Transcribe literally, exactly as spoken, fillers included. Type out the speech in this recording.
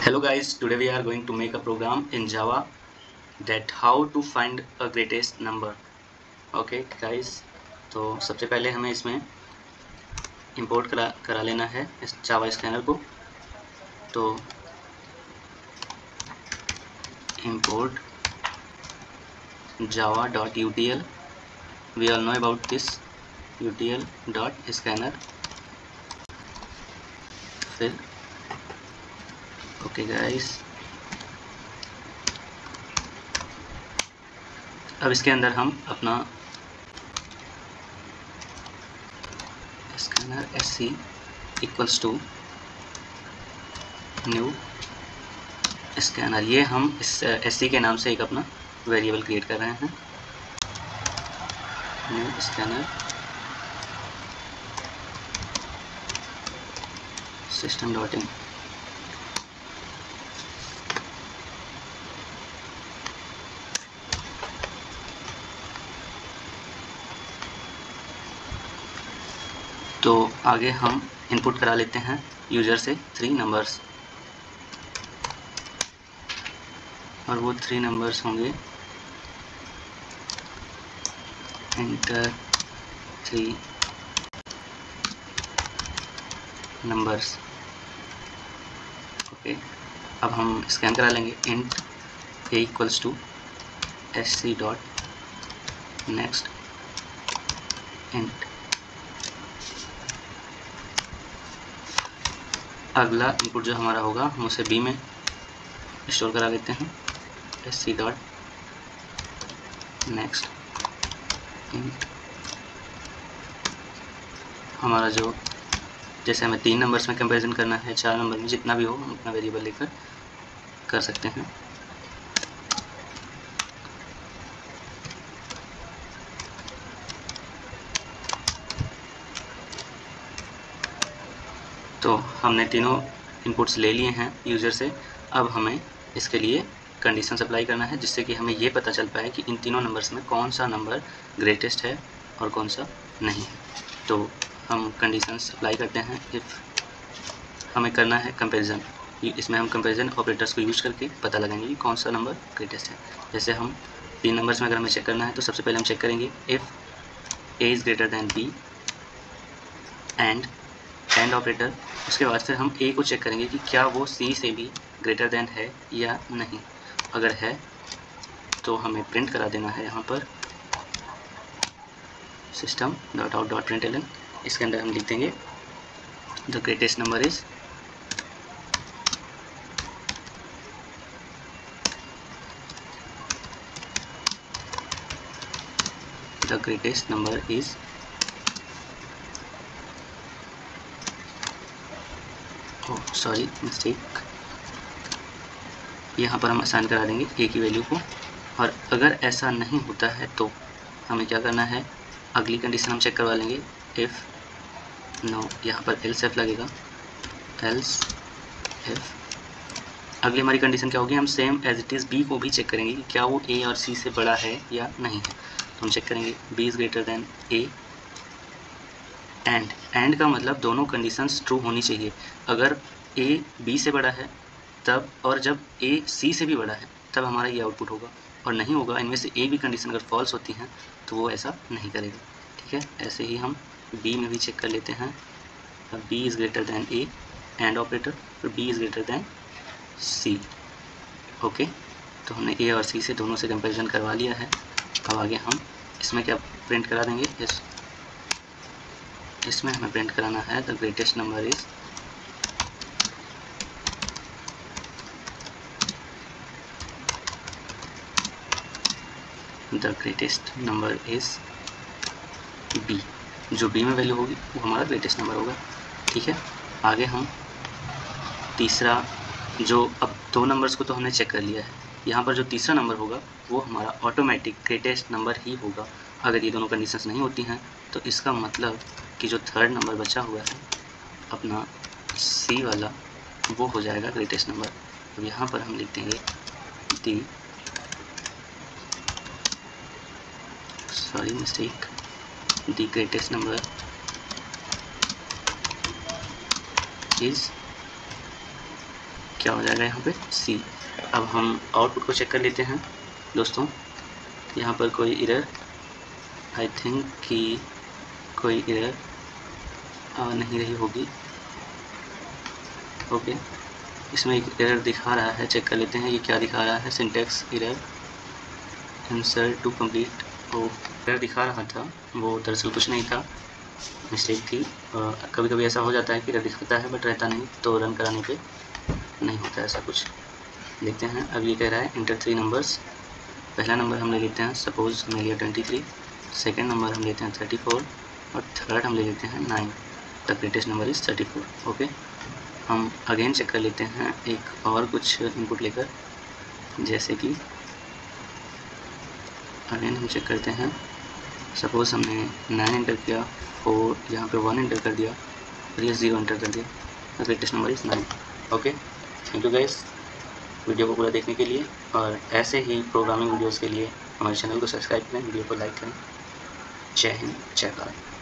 Hello guys, today we are going to make a program in Java that how to find a greatest number. Okay guys, तो सबसे पहले हमें इसमें import करा करा लेना है इस जावा स्कैनर को। तो import java dot U T L, we all know about this U T L dot scanner। फिर ओके गाइस, अब इसके अंदर हम अपना scanner S C equals to new scanner, ये हम इस एस सी के नाम से एक अपना वेरिएबल क्रिएट कर रहे हैं, new scanner system dot in. तो आगे हम इनपुट करा लेते हैं यूज़र से थ्री नंबर्स, और वो थ्री नंबर्स होंगे एंटर थ्री नंबर्स। ओके, अब हम स्कैन करा लेंगे int A equals to S C dot next int. अगला इनपुट जो हमारा होगा हम उसे बी में स्टोर करा लेते हैं, S C dot next int. हमारा जो जैसे हमें तीन नंबर्स में कंपैरिजन करना है, चार नंबर में, जितना भी हो हम अपना वेरिएबल लेकर कर सकते हैं। तो हमने तीनों इनपुट्स ले लिए हैं यूज़र से। अब हमें इसके लिए कंडीशन अप्लाई करना है, जिससे कि हमें ये पता चल पाए कि इन तीनों नंबर्स में कौन सा नंबर ग्रेटेस्ट है और कौन सा नहीं है। तो हम कंडीशंस अप्लाई करते हैं। इफ़ हमें करना है कंपैरिजन, इसमें हम कंपैरिजन ऑपरेटर्स को यूज करके पता लगाएंगे कि कौन सा नंबर ग्रेटेस्ट है। जैसे हम तीन नंबर्स में अगर हमें चेक करना है तो सबसे पहले हम चेक करेंगे if A is greater than B and and operator. उसके बाद फिर हम ए को चेक करेंगे कि क्या वो सी से भी ग्रेटर दैन है या नहीं। अगर है तो हमें प्रिंट करा देना है यहाँ पर system dot out dot print L N. इसके अंदर हम लिख देंगे the greatest number is the greatest number is oh sorry mistake, यहाँ पर हम असाइन करा देंगे ए की वैल्यू को। और अगर ऐसा नहीं होता है तो हमें क्या करना है, अगली कंडीशन हम चेक करवा लेंगे इफ़ नो, यहाँ पर एल्स एफ लगेगा, एल्स एफ। अगली हमारी कंडीशन क्या होगी, हम same as it is B को भी चेक करेंगे कि क्या वो ए और सी से बड़ा है या नहीं है। तो हम चेक करेंगे B is greater than A and and का मतलब दोनों कंडीशंस ट्रू होनी चाहिए। अगर ए बी से बड़ा है तब, और जब ए सी से भी बड़ा है तब हमारा ये आउटपुट होगा, और नहीं होगा, इनमें से एक भी कंडीशन अगर फॉल्स होती हैं तो वो ऐसा नहीं करेगा। ठीक है, ऐसे ही हम बी में भी चेक कर लेते हैं। B is greater than A and operator, और B is greater than C. Okay, तो हमने ए और सी से दोनों से कंपैरिजन करवा लिया है। अब आगे हम इसमें क्या प्रिंट करा देंगे, इस इसमें हमें प्रिंट कराना है the greatest number is the greatest number is B. जो बी में वैल्यू होगी वो हमारा ग्रेटेस्ट नंबर होगा। ठीक है, आगे हम तीसरा, जो अब दो नंबर्स को तो हमने चेक कर लिया है, यहाँ पर जो तीसरा नंबर होगा वो हमारा ऑटोमेटिक ग्रेटेस्ट नंबर ही होगा। अगर ये दोनों कंडीशंस नहीं होती हैं तो इसका मतलब कि जो थर्ड नंबर बचा हुआ है अपना सी वाला, वो हो जाएगा ग्रेटेस्ट नंबर। अब यहाँ पर हम लिख देंगे the sorry mistake the greatest number is क्या हो जाएगा यहाँ पे सी। अब हम आउटपुट को चेक कर लेते हैं दोस्तों। यहाँ पर कोई एरर, आई थिंक कि कोई एरर आ नहीं रही होगी। ओके, इसमें एक एरर दिखा रहा है, चेक कर लेते हैं ये क्या दिखा रहा है। Syntax error insert to complete. वो एरर दिखा रहा था, वो दरअसल कुछ नहीं था, मिस्टेक थी। कभी कभी ऐसा हो जाता है कि एरर दिखाता है बट रहता नहीं, तो रन कराने पे नहीं होता ऐसा कुछ। देखते हैं। अब ये कह रहा है इंटर थ्री नंबर्स। पहला नंबर हम ले लेते हैं, सपोज हमने लिया ट्वेंटी थ्री, सेकेंड नंबर हम लेते हैं थर्टी फोर और थर्ड हम ले लेते हैं nine. The greatest number is thirty four. Okay, हम अगेन चेक कर लेते हैं एक और कुछ इनपुट लेकर, जैसे कि अगेन हम चेक करते हैं। सपोज हमने नाइन एंटर किया, फोर यहाँ पे वन एंटर कर दिया और ये ज़ीरो एंटर कर दिया। The greatest number is nine. Okay, thank you guys video को पूरा देखने के लिए, और ऐसे ही प्रोग्रामिंग वीडियोस के लिए हमारे चैनल को सब्सक्राइब करें, वीडियो को लाइक करें। जय हिंद, जय भारत।